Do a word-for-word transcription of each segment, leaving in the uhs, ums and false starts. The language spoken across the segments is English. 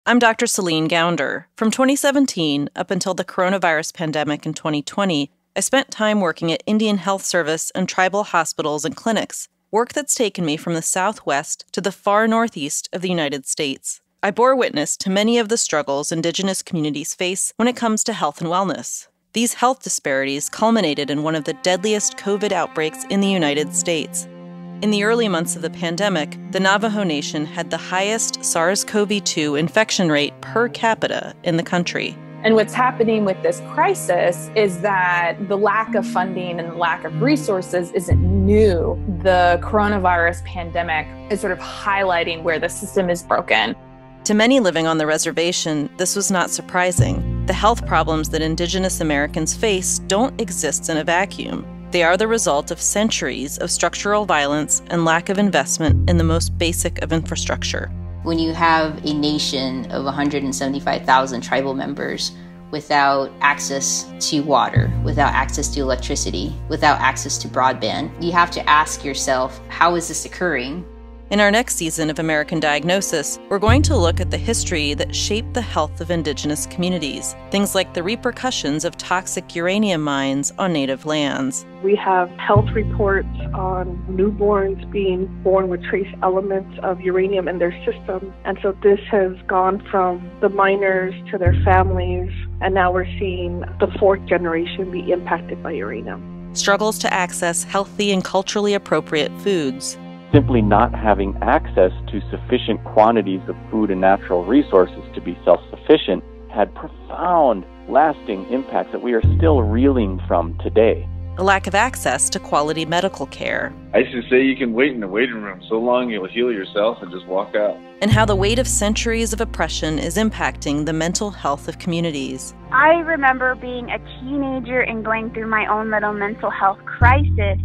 I'm Doctor Celine Gounder. From twenty seventeen up until the coronavirus pandemic in twenty twenty, I spent time working at Indian Health Service and tribal hospitals and clinics, work that's taken me from the Southwest to the far Northeast of the United States. I bore witness to many of the struggles Indigenous communities face when it comes to health and wellness. These health disparities culminated in one of the deadliest COVID outbreaks in the United States. In the early months of the pandemic, the Navajo Nation had the highest SARS CoV two infection rate per capita in the country. And what's happening with this crisis is that the lack of funding and the lack of resources isn't new. The coronavirus pandemic is sort of highlighting where the system is broken. To many living on the reservation, this was not surprising. The health problems that Indigenous Americans face don't exist in a vacuum. They are the result of centuries of structural violence and lack of investment in the most basic of infrastructure. When you have a nation of one hundred seventy-five thousand tribal members without access to water, without access to electricity, without access to broadband, you have to ask yourself, how is this occurring? In our next season of American Diagnosis, we're going to look at the history that shaped the health of Indigenous communities, things like the repercussions of toxic uranium mines on native lands. We have health reports on newborns being born with trace elements of uranium in their system. And so this has gone from the miners to their families, and now we're seeing the fourth generation be impacted by uranium. Struggles to access healthy and culturally appropriate foods. Simply not having access to sufficient quantities of food and natural resources to be self-sufficient had profound, lasting impacts that we are still reeling from today. A lack of access to quality medical care. I used to say you can wait in the waiting room so long you'll heal yourself and just walk out. And how the weight of centuries of oppression is impacting the mental health of communities. I remember being a teenager and going through my own little mental health crisis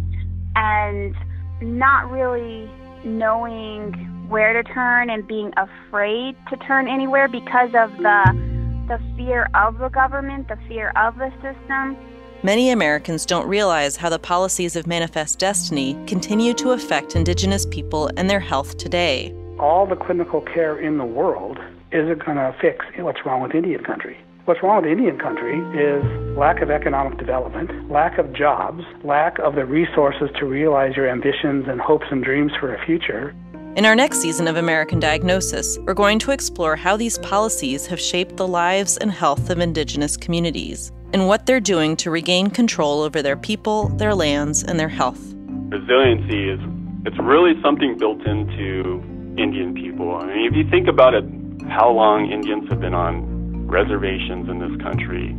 and not really knowing where to turn and being afraid to turn anywhere because of the the fear of the government, the fear of the system. Many Americans don't realize how the policies of Manifest Destiny continue to affect Indigenous people and their health today. All the clinical care in the world isn't going to fix what's wrong with Indian country. What's wrong with Indian country is lack of economic development, lack of jobs, lack of the resources to realize your ambitions and hopes and dreams for a future. In our next season of American Diagnosis, we're going to explore how these policies have shaped the lives and health of Indigenous communities, and what they're doing to regain control over their people, their lands, and their health. Resiliency is it's really something built into Indian people. I mean, if you think about it, how long Indians have been on reservations in this country,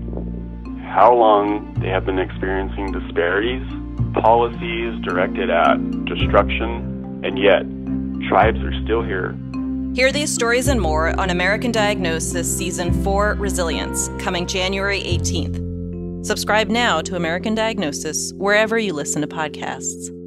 how long they have been experiencing disparities, policies directed at destruction, and yet tribes are still here. Hear these stories and more on American Diagnosis Season four Resilience, coming January eighteenth. Subscribe now to American Diagnosis wherever you listen to podcasts.